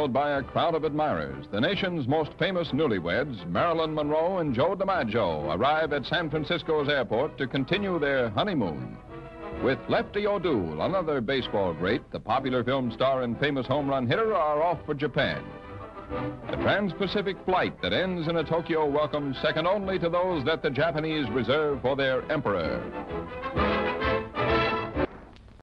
followed by a crowd of admirers, the nation's most famous newlyweds, Marilyn Monroe and Joe Dimaggio, arrive at San Francisco's airport to continue their honeymoon. With Lefty O'Doul, another baseball great, the popular film star and famous home run hitter, are off for Japan. A trans-Pacific flight that ends in a Tokyo welcome second only to those that the Japanese reserve for their emperor.